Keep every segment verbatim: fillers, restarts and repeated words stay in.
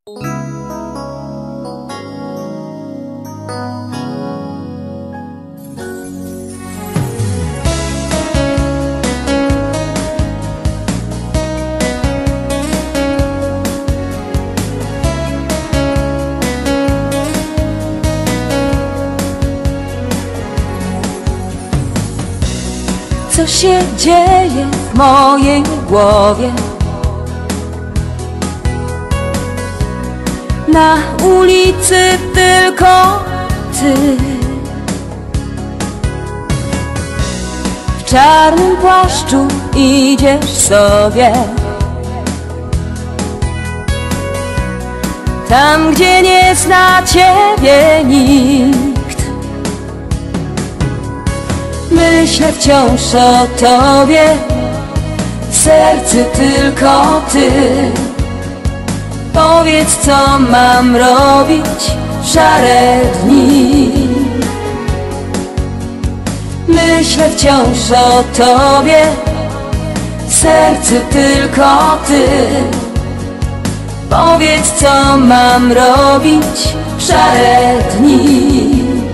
Co się dzieje w mojej głowie? Na ulicy tylko ty, w czarnym płaszczu idziesz sobie, tam gdzie nie zna ciebie nikt. Myślę wciąż o tobie, w sercu tylko ty. Powiedz, co mam robić w szare dni. Myślę wciąż o tobie, w sercu tylko ty. Powiedz, co mam robić w szare dni.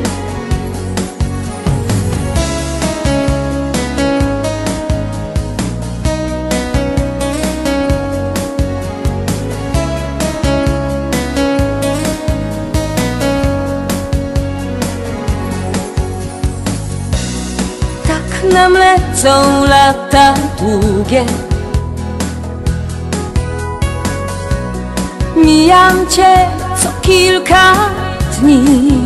Nam lecą lata długie, mijam cię co kilka dni.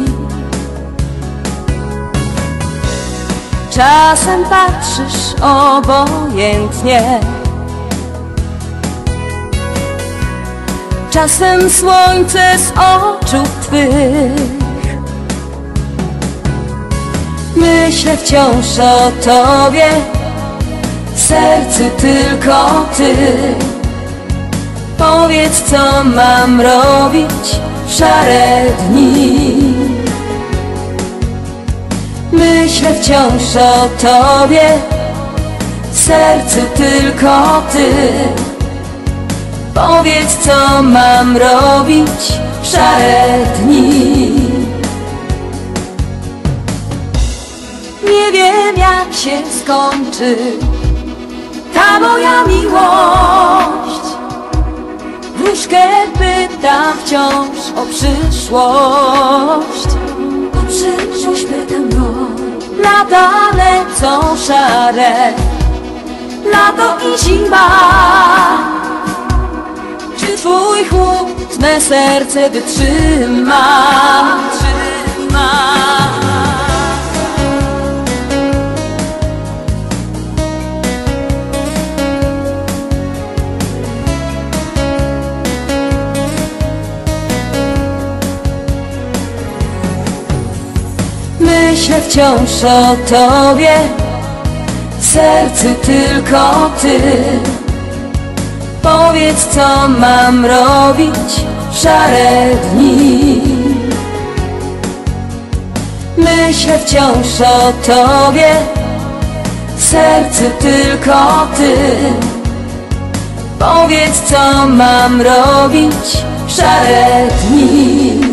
Czasem patrzysz obojętnie, czasem słońce z oczu twych. Myślę wciąż o tobie, w sercu tylko ty. Powiedz, co mam robić w szare dni. Myślę wciąż o tobie, w sercu tylko ty. Powiedz, co mam robić w szare dni. Nie wiem, jak się skończy ta moja miłość. Wróżkę pytam wciąż o przyszłość. O przyszłość pytam go. Lata lecą szare, lato i zima. Czy twój chłód me serce wytrzyma? Wytrzyma. Myślę wciąż o tobie, w sercu tylko ty. Powiedz, co mam robić w szare dni. Myślę wciąż o tobie, w sercu tylko ty. Powiedz, co mam robić w szare dni.